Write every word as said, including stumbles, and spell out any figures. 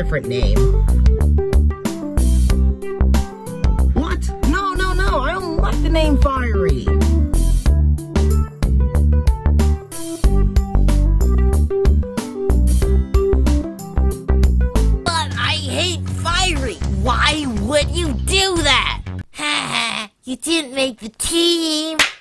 different name. What? No, no, no, I don't like the name Firey. But I hate Firey. Why would you do that? Ha ha, you didn't make the team.